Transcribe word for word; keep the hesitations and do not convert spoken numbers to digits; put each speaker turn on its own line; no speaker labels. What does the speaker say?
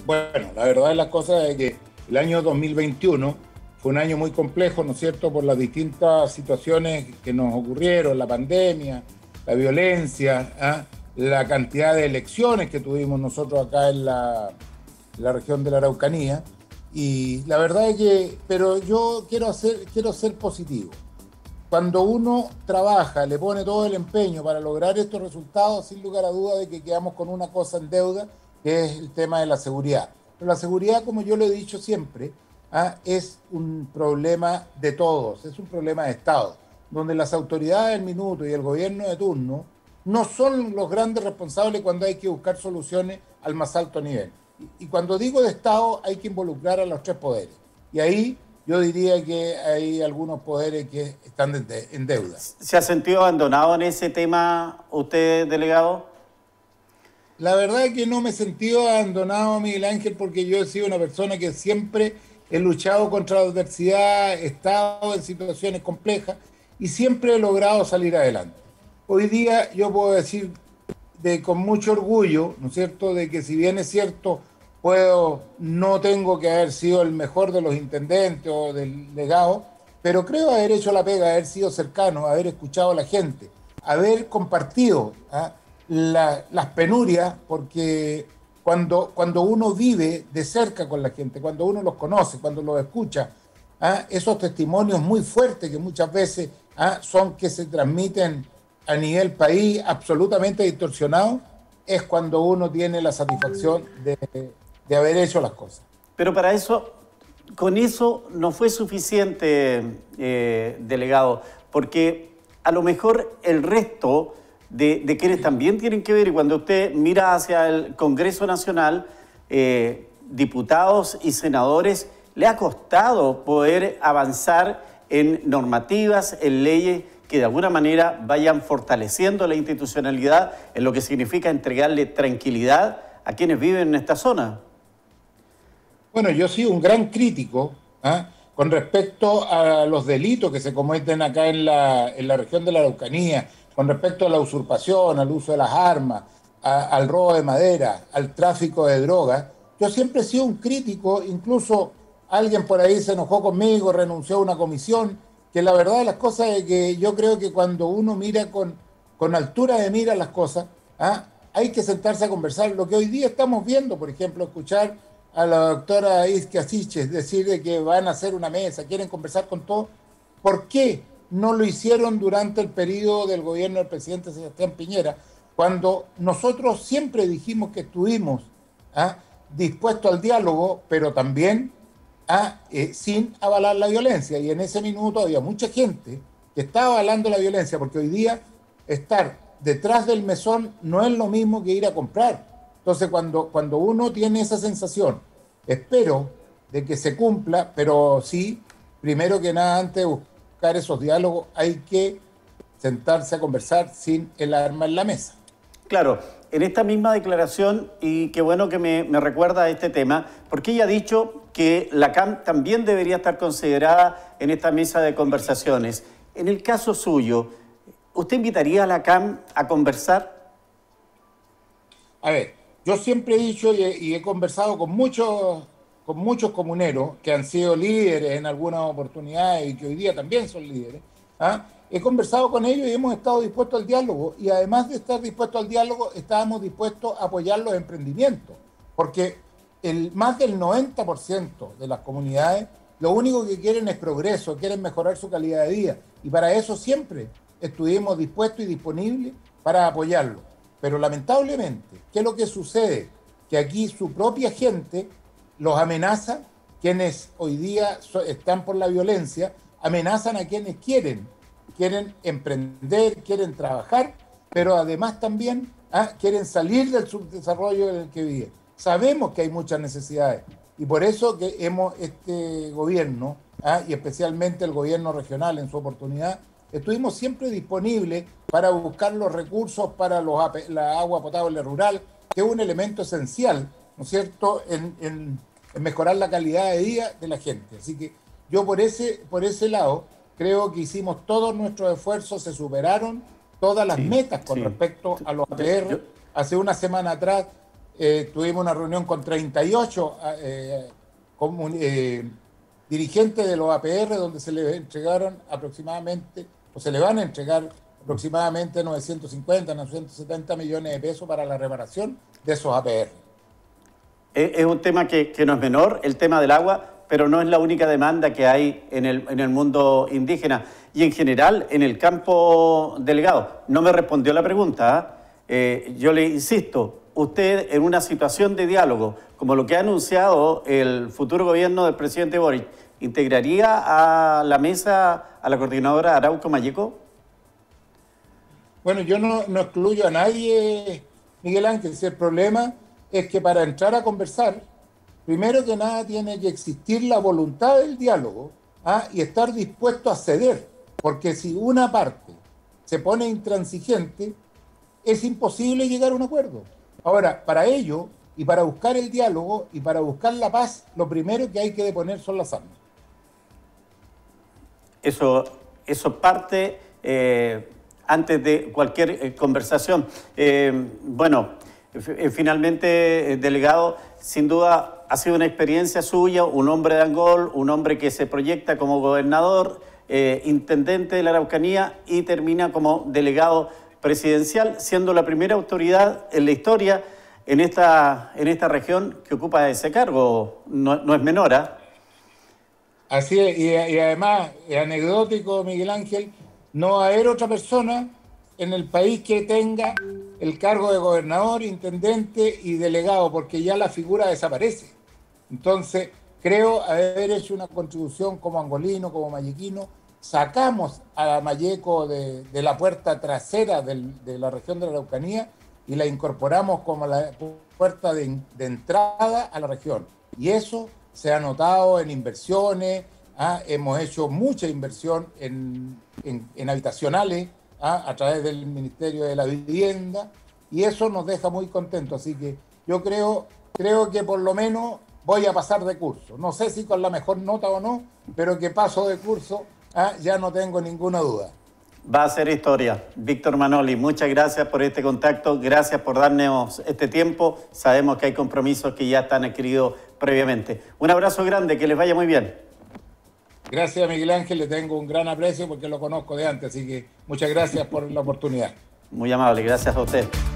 Bueno, la verdad es la cosa es que el año dos mil veintiuno fue un año muy complejo, ¿no es cierto?, por las distintas situaciones que nos ocurrieron, la pandemia, la violencia, ¿ah? La cantidad de elecciones que tuvimos nosotros acá en la, en la región de la Araucanía. Y la verdad es que, pero yo quiero, hacer, quiero ser positivo. Cuando uno trabaja, le pone todo el empeño para lograr estos resultados, sin lugar a duda de que quedamos con una cosa en deuda, que es el tema de la seguridad. Pero la seguridad, como yo lo he dicho siempre, ¿ah? es un problema de todos, es un problema de Estado, donde las autoridades del minuto y el gobierno de turno no son los grandes responsables cuando hay que buscar soluciones al más alto nivel. Y, y cuando digo de Estado, hay que involucrar a los tres poderes. Y ahí yo diría que hay algunos poderes que están de, en deuda.
¿Se ha sentido abandonado en ese tema usted, delegado?
La verdad es que no me he sentido abandonado, Miguel Ángel, porque yo he sido una persona que siempre he luchado contra la adversidad, he estado en situaciones complejas y siempre he logrado salir adelante. Hoy día yo puedo decir de, con mucho orgullo, ¿no es cierto?, de que si bien es cierto, puedo, no tengo que haber sido el mejor de los intendentes o del legado, pero creo haber hecho la pega, haber sido cercano, haber escuchado a la gente, haber compartido ¿ah? la, las penurias, porque cuando, cuando uno vive de cerca con la gente, cuando uno los conoce, cuando los escucha, ¿ah? esos testimonios muy fuertes que muchas veces ¿ah? son que se transmiten a nivel país absolutamente distorsionados, es cuando uno tiene la satisfacción de, de haber hecho las cosas.
Pero para eso, con eso no fue suficiente, eh, delegado, porque a lo mejor el resto de, de quienes también tienen que ver, y cuando usted mira hacia el Congreso Nacional, eh, diputados y senadores, le ha costado poder avanzar en normativas, en leyes que de alguna manera vayan fortaleciendo la institucionalidad en lo que significa entregarle tranquilidad a quienes viven en esta zona.
Bueno, yo soy un gran crítico ¿eh? con respecto a los delitos que se cometen acá en la, en la región de la Araucanía, con respecto a la usurpación, al uso de las armas, a, al robo de madera, al tráfico de drogas. Yo siempre he sido un crítico, incluso alguien por ahí se enojó conmigo, renunció a una comisión, que la verdad de las cosas es que yo creo que cuando uno mira con, con altura de mira las cosas, ¿ah? hay que sentarse a conversar. Lo que hoy día estamos viendo, por ejemplo, escuchar a la doctora Isquia Siches decir de que van a hacer una mesa, quieren conversar con todos. ¿Por qué no lo hicieron durante el periodo del gobierno del presidente Sebastián Piñera, cuando nosotros siempre dijimos que estuvimos ¿ah? dispuestos al diálogo, pero también A, eh, sin avalar la violencia? Y en ese minuto había mucha gente que estaba avalando la violencia, porque hoy día estar detrás del mesón no es lo mismo que ir a comprar. Entonces cuando, cuando uno tiene esa sensación, espero de que se cumpla, pero sí, primero que nada, antes de buscar esos diálogos, hay que sentarse a conversar sin el arma en la mesa.
Claro, en esta misma declaración, y qué bueno que me, me recuerda a este tema, porque ella ha dicho que la C A M también debería estar considerada en esta mesa de conversaciones. En el caso suyo, ¿usted invitaría a la C A M a conversar?
A ver, yo siempre he dicho y he, y he conversado con muchos, con muchos comuneros que han sido líderes en algunas oportunidades y que hoy día también son líderes, ¿ah? He conversado con ellos y hemos estado dispuestos al diálogo, y además de estar dispuestos al diálogo, estábamos dispuestos a apoyar los emprendimientos, porque el, más del noventa por ciento de las comunidades lo único que quieren es progreso, quieren mejorar su calidad de vida, y para eso siempre estuvimos dispuestos y disponibles para apoyarlo. Pero lamentablemente, ¿qué es lo que sucede? Que aquí su propia gente los amenaza, quienes hoy día están por la violencia, amenazan a quienes quieren, quieren emprender, quieren trabajar, pero además también ¿ah? quieren salir del subdesarrollo en el que viven. Sabemos que hay muchas necesidades y por eso que hemos, este gobierno, ¿ah? y especialmente el gobierno regional en su oportunidad, estuvimos siempre disponibles para buscar los recursos para los, la agua potable rural, que es un elemento esencial, ¿no es cierto?, en, en, en mejorar la calidad de vida de la gente. Así que yo por ese, por ese lado creo que hicimos todos nuestros esfuerzos, se superaron todas las sí, metas con sí. respecto a los A P R. Yo... Hace una semana atrás eh, tuvimos una reunión con treinta y ocho eh, eh, dirigentes de los A P R, donde se les entregaron aproximadamente, o se le van a entregar aproximadamente novecientos cincuenta, novecientos setenta millones de pesos para la reparación de esos A P R.
Es un tema que, que no es menor, el tema del agua, pero no es la única demanda que hay en el, en el mundo indígena y en general en el campo delegado. No me respondió la pregunta, ¿eh? Eh, yo le insisto, usted en una situación de diálogo, como lo que ha anunciado el futuro gobierno del presidente Boric, ¿integraría a la mesa a la coordinadora Arauco Malleco?
Bueno, yo no, no excluyo a nadie, Miguel Ángel, si el problema es que para entrar a conversar, primero que nada tiene que existir la voluntad del diálogo, ¿ah? Y estar dispuesto a ceder, porque si una parte se pone intransigente, es imposible llegar a un acuerdo. Ahora, para ello, y para buscar el diálogo, y para buscar la paz, lo primero que hay que deponer son las armas.
Eso, eso parte eh, antes de cualquier eh, conversación. Eh, bueno, finalmente, delegado, sin duda ha sido una experiencia suya, un hombre de Angol, un hombre que se proyecta como gobernador, eh, intendente de la Araucanía y termina como delegado presidencial, siendo la primera autoridad en la historia en esta, en esta región que ocupa ese cargo. No, no es menor, ¿eh?
Así es, y, y además, es anecdótico, Miguel Ángel, no va a haber otra persona en el país que tenga el cargo de gobernador, intendente y delegado, porque ya la figura desaparece. Entonces, creo haber hecho una contribución como angolino, como mallequino. Sacamos a Malleco de, de la puerta trasera del, de la región de la Araucanía y la incorporamos como la puerta de, de entrada a la región. Y eso se ha notado en inversiones, ¿ah? Hemos hecho mucha inversión en, en, en habitacionales, ¿ah? A través del Ministerio de la Vivienda, y eso nos deja muy contentos. Así que yo creo, creo que por lo menos voy a pasar de curso. No sé si con la mejor nota o no, pero que paso de curso, ¿ah? Ya no tengo ninguna duda.
Va a ser historia. Víctor Manoli, muchas gracias por este contacto, gracias por darnos este tiempo. Sabemos que hay compromisos que ya están adquiridos previamente. Un abrazo grande, que les vaya muy bien.
Gracias, Miguel Ángel, le tengo un gran aprecio porque lo conozco de antes, así que muchas gracias por la oportunidad.
Muy amable, gracias a usted.